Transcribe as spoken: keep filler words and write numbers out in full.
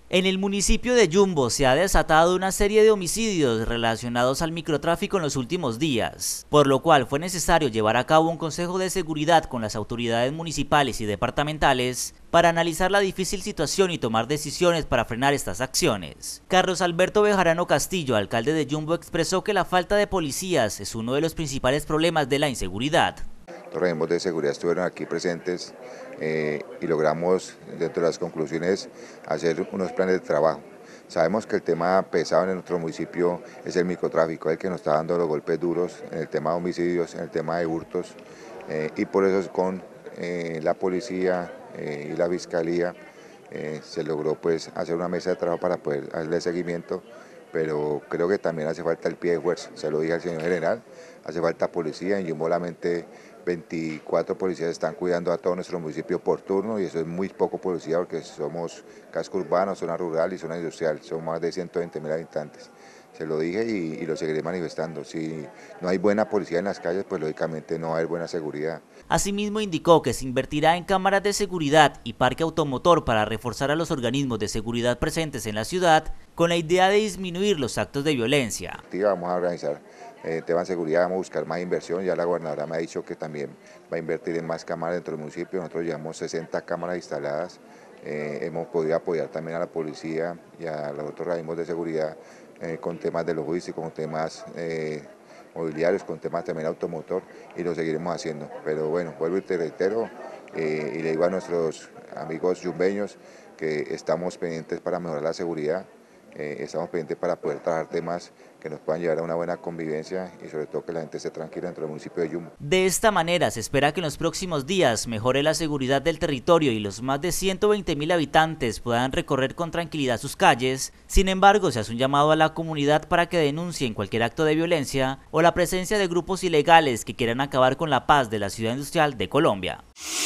En el municipio de Yumbo se ha desatado una serie de homicidios relacionados al microtráfico en los últimos días, por lo cual fue necesario llevar a cabo un consejo de seguridad con las autoridades municipales y departamentales para analizar la difícil situación y tomar decisiones para frenar estas acciones. Carlos Alberto Bejarano Castillo, alcalde de Yumbo, expresó que la falta de policías es uno de los principales problemas de la inseguridad. Los organismos de seguridad estuvieron aquí presentes eh, y logramos, dentro de las conclusiones, hacer unos planes de trabajo. Sabemos que el tema pesado en nuestro municipio es el microtráfico, el que nos está dando los golpes duros en el tema de homicidios, en el tema de hurtos, eh, y por eso con eh, la policía eh, y la fiscalía eh, se logró pues hacer una mesa de trabajo para poder darle seguimiento, pero creo que también hace falta el pie de fuerza. Se lo dije al señor general, hace falta policía. En Yumbo solamente veinticuatro policías están cuidando a todo nuestro municipio por turno, y eso es muy poco policía porque somos casco urbano, zona rural y zona industrial, son más de ciento veinte mil habitantes. Se lo dije y, y lo seguiré manifestando. Si no hay buena policía en las calles, pues lógicamente no va a haber buena seguridad. Asimismo indicó que se invertirá en cámaras de seguridad y parque automotor para reforzar a los organismos de seguridad presentes en la ciudad con la idea de disminuir los actos de violencia. Vamos a organizar eh, tema de seguridad, vamos a buscar más inversión. Ya la gobernadora me ha dicho que también va a invertir en más cámaras dentro del municipio. Nosotros llevamos sesenta cámaras instaladas. Eh, hemos podido apoyar también a la policía y a los otros organismos de seguridad eh, con temas de logística, con temas eh, mobiliarios, con temas también automotor, y lo seguiremos haciendo. Pero bueno, vuelvo y te reitero eh, y le digo a nuestros amigos yumbeños que estamos pendientes para mejorar la seguridad. Eh, estamos pendientes para poder trabajar temas que nos puedan llevar a una buena convivencia y sobre todo que la gente esté tranquila dentro del municipio de Yumbo. De esta manera se espera que en los próximos días mejore la seguridad del territorio y los más de ciento veinte mil habitantes puedan recorrer con tranquilidad sus calles. Sin embargo, se hace un llamado a la comunidad para que denuncien cualquier acto de violencia o la presencia de grupos ilegales que quieran acabar con la paz de la ciudad industrial de Colombia.